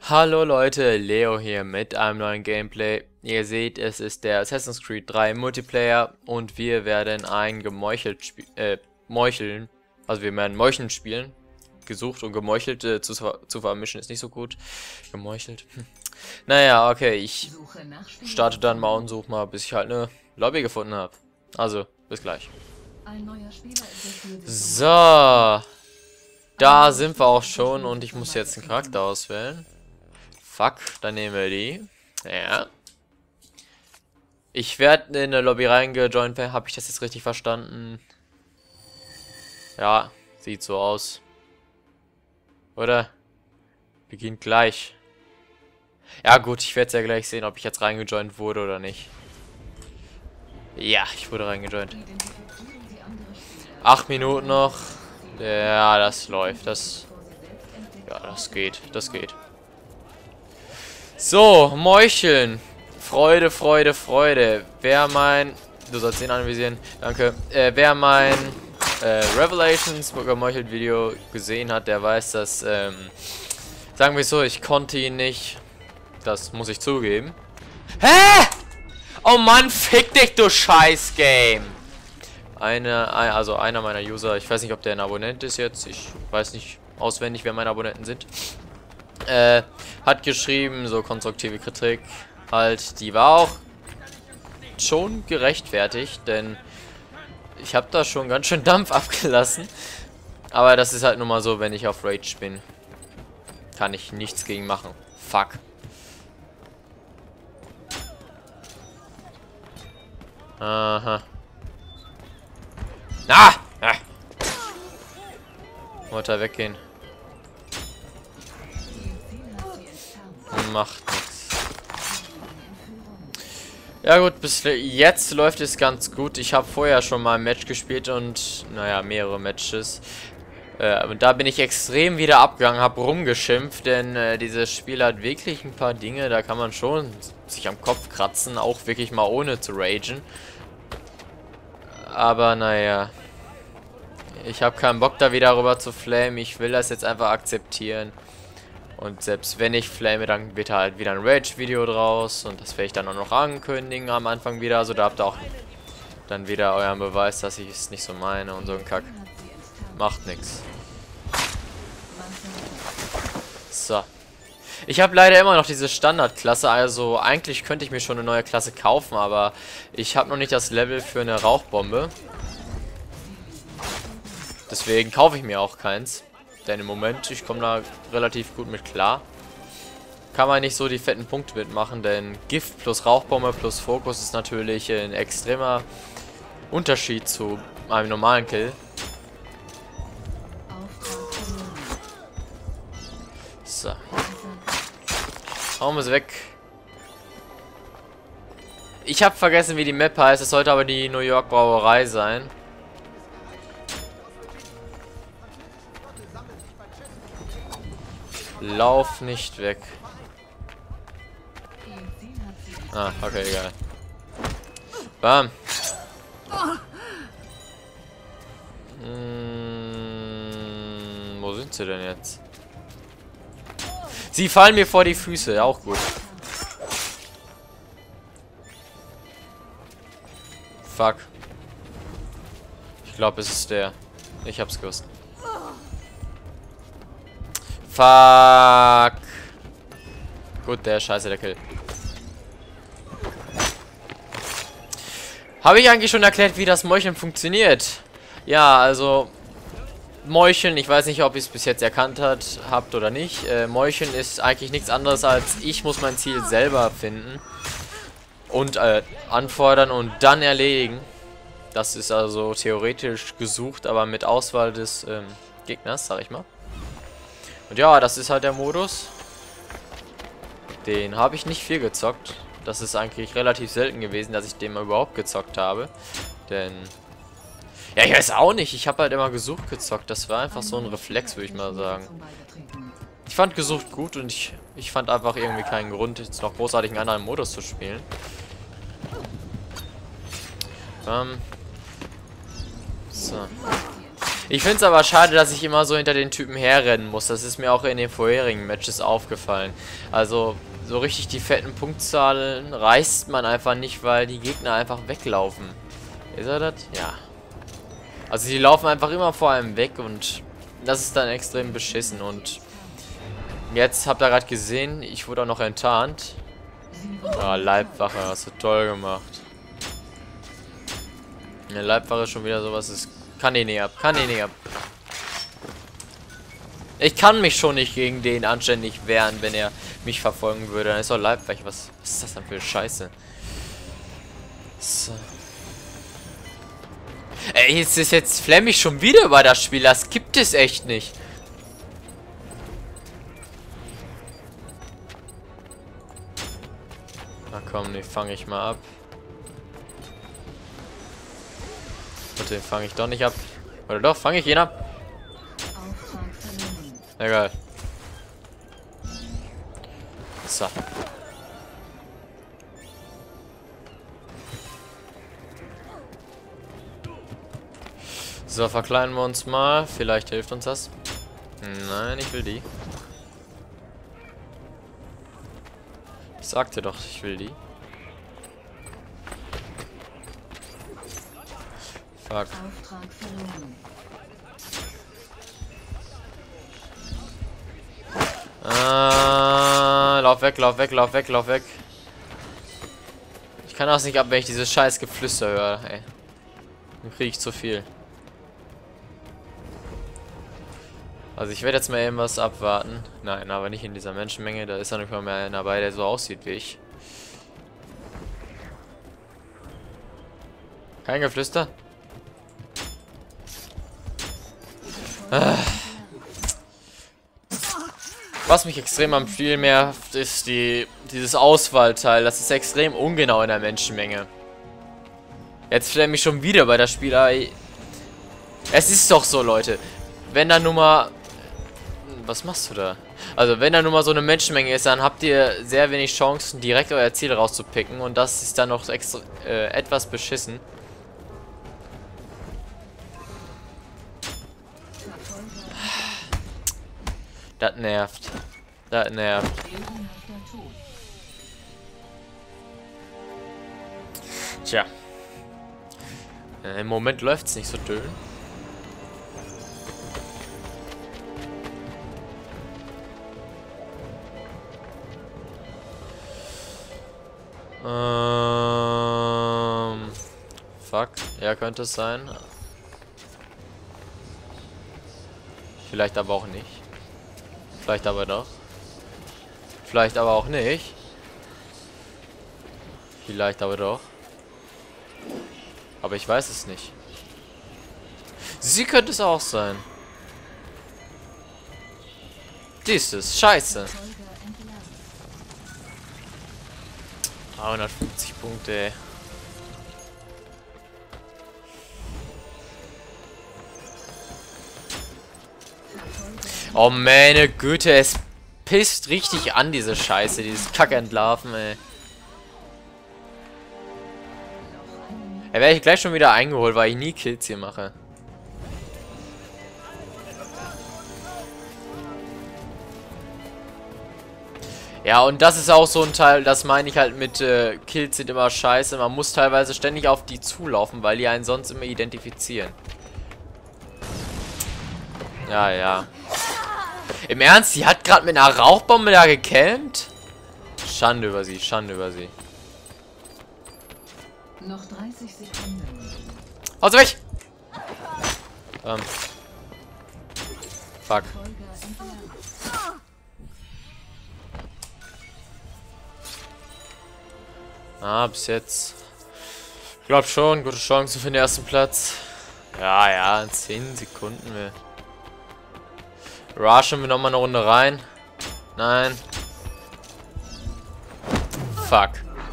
Hallo Leute, Leo hier mit einem neuen Gameplay. Ihr seht, es ist der Assassin's Creed 3 Multiplayer und wir werden ein Meucheln, also wir werden Meucheln spielen. Gesucht und gemeuchelt zu vermischen ist nicht so gut. Gemeuchelt. Naja, okay, ich starte dann mal und suche mal, bis ich halt eine Lobby gefunden habe. Also, bis gleich. So, da sind wir auch schon und ich muss jetzt einen Charakter auswählen. Fuck, dann nehmen wir die. Ja. Ich werde in eine Lobby reingejoint werden. Habe ich das jetzt richtig verstanden? Ja, sieht so aus. Oder? Beginnt gleich. Ja gut, ich werde es ja gleich sehen, ob ich jetzt reingejoint wurde oder nicht. Ja, ich wurde reingejoint. 8 Minuten noch. Ja, das läuft. Ja, das geht. Das geht. So, Meucheln. Freude, Freude, Freude. Wer mein... Du sollst den anvisieren. Danke. Wer mein Revelations gemeuchelt Video gesehen hat, der weiß, dass... sagen wir so, ich konnte ihn nicht. Das muss ich zugeben. Hä? Oh Mann, fick dich, du Scheiß-Game. Also einer meiner User, ich weiß nicht, ob der ein Abonnent ist jetzt. Ich weiß nicht auswendig, wer meine Abonnenten sind. Hat geschrieben, so konstruktive Kritik, halt, die war auch schon gerechtfertigt, denn ich habe da schon ganz schön Dampf abgelassen. Aber das ist halt nun mal so, wenn ich auf Rage bin. Kann ich nichts gegen machen. Fuck. Aha. Ah! Wollte er weggehen. Macht nichts. Ja gut, bis jetzt läuft es ganz gut. Ich habe vorher schon mal ein Match gespielt und, naja, mehrere Matches. Und da bin ich extrem wieder abgegangen, habe rumgeschimpft, denn dieses Spiel hat wirklich ein paar Dinge, da kann man schon sich am Kopf kratzen, auch wirklich mal ohne zu ragen. Aber naja, ich habe keinen Bock da wieder rüber zu flamen, ich will das jetzt einfach akzeptieren. Und selbst wenn ich flame, dann wird halt wieder ein Rage-Video draus. Und das werde ich dann auch noch ankündigen am Anfang wieder. Also da habt ihr auch dann wieder euren Beweis, dass ich es nicht so meine und so ein Kack. Macht nix. So. Ich habe leider immer noch diese Standardklasse. Also eigentlich könnte ich mir schon eine neue Klasse kaufen. Aber ich habe noch nicht das Level für eine Rauchbombe. Deswegen kaufe ich mir auch keins. Denn im Moment, ich komme da relativ gut mit klar. Kann man nicht so die fetten Punkte mitmachen, denn Gift plus Rauchbombe plus Fokus ist natürlich ein extremer Unterschied zu einem normalen Kill. So. Hauen wir es weg. Ich habe vergessen, wie die Map heißt. Es sollte aber die New York Brauerei sein. Lauf nicht weg. Ah, okay, egal. Bam. Wo sind sie denn jetzt? Sie fallen mir vor die Füße, auch gut. Fuck. Ich glaube, es ist der. Ich hab's gewusst. Fuck. Gut, der ist scheiße, der Kill. Habe ich eigentlich schon erklärt, wie das Meucheln funktioniert? Ja, also Meucheln, ich weiß nicht, ob ihr es bis jetzt erkannt habt oder nicht. Meucheln ist eigentlich nichts anderes als, ich muss mein Ziel selber finden und anfordern und dann erledigen. Das ist also theoretisch gesucht, aber mit Auswahl des Gegners, sag ich mal. Und ja, das ist halt der Modus. Den habe ich nicht viel gezockt. Das ist eigentlich relativ selten gewesen, dass ich den mal überhaupt gezockt habe. Denn... ja, ich weiß auch nicht. Ich habe halt immer gesucht gezockt. Das war einfach so ein Reflex, würde ich mal sagen. Ich fand gesucht gut und ich fand einfach irgendwie keinen Grund, jetzt noch großartig einen anderen Modus zu spielen. So. Ich finde es aber schade, dass ich immer so hinter den Typen herrennen muss. Das ist mir auch in den vorherigen Matches aufgefallen. Also, so richtig die fetten Punktzahlen reißt man einfach nicht, weil die Gegner einfach weglaufen. Ist er das? Ja. Also, die laufen einfach immer vor einem weg und das ist dann extrem beschissen. Und jetzt habt ihr gerade gesehen, ich wurde auch noch enttarnt. Ah, Leibwache, hast du toll gemacht. Eine Leibwache ist schon wieder sowas, ist. Kann den nicht ab, kann den nicht ab. Ich kann mich schon nicht gegen den anständig wehren, wenn er mich verfolgen würde. Dann ist doch Leibwache. Was ist das denn für Scheiße? So. Ey, jetzt flamme ich schon wieder über das Spiel. Das gibt es echt nicht. Na komm, den fange ich mal ab. Und den fange ich doch nicht ab. Oder doch, fange ich ihn ab? Egal. So. So, verkleinern wir uns mal. Vielleicht hilft uns das. Nein, ich will die. Ich sagte doch, ich will die. Fuck. Lauf weg, lauf weg, lauf weg, lauf weg. Ich kann das nicht ab, wenn ich dieses scheiß Geflüster höre, ey. Dann kriege ich zu viel. Also ich werde jetzt mal eben was abwarten. Nein, aber nicht in dieser Menschenmenge. Da ist ja nicht mal mehr einer dabei, der so aussieht wie ich. Kein Geflüster? Was mich extrem am Spiel nervt, ist dieses Auswahlteil. Das ist extrem ungenau in der Menschenmenge. Jetzt flamme ich schon wieder bei der Spieler. Es ist doch so, Leute. Wenn da nur mal... Was machst du da? Also, wenn da nur mal so eine Menschenmenge ist, dann habt ihr sehr wenig Chancen, direkt euer Ziel rauszupicken. Und das ist dann noch extra, etwas beschissen. Das nervt. Das nervt. Tja. Im Moment läuft es nicht so dünn. Fuck. Ja, könnte es sein. Vielleicht aber auch nicht. Vielleicht aber doch. Vielleicht aber auch nicht. Vielleicht aber doch. Aber ich weiß es nicht. Sie könnte es auch sein. Dies ist scheiße. 150 Punkte, ey. Oh meine Güte, es pisst richtig an, diese Scheiße, dieses Kackentlarven, ey. Da werde ich gleich schon wieder eingeholt, weil ich nie Kills hier mache. Ja, und das ist auch so ein Teil, das meine ich halt mit Kills sind immer scheiße. Man muss teilweise ständig auf die zulaufen, weil die einen sonst immer identifizieren. Ja, ja. Im Ernst, die hat gerade mit einer Rauchbombe da gecampt? Schande über sie, Schande über sie. Noch 30 Sekunden. Haut weg! Fuck. Ah, bis jetzt. Ich glaube schon, gute Chance für den ersten Platz. Ja, ja, in 10 Sekunden. Rushen wir nochmal eine Runde rein. Nein. Fuck.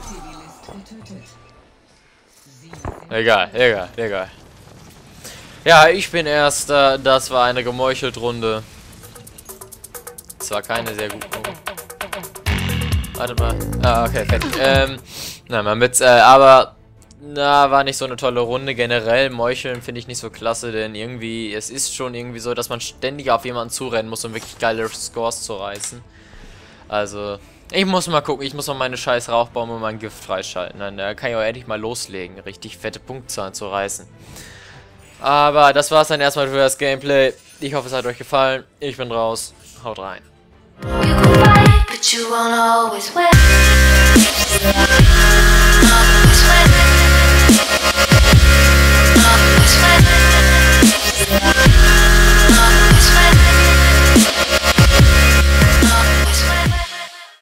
Egal, egal, egal. Ja, ich bin Erster. Das war eine gemeuchelt Runde. Zwar keine sehr gute Runde. Warte mal. Ah, okay, fertig. Nein, mal mit, aber Na, war nicht so eine tolle Runde. Generell Meucheln finde ich nicht so klasse, denn irgendwie, es ist schon irgendwie so, dass man ständig auf jemanden zurennen muss, um wirklich geile Scores zu reißen. Also, ich muss mal gucken, ich muss mal meine scheiß Rauchbombe und mein Gift freischalten. Dann kann ich auch endlich mal loslegen, richtig fette Punktzahlen zu reißen. Aber das war's dann erstmal für das Gameplay. Ich hoffe, es hat euch gefallen. Ich bin raus. Haut rein. You can fight, but you won't always win.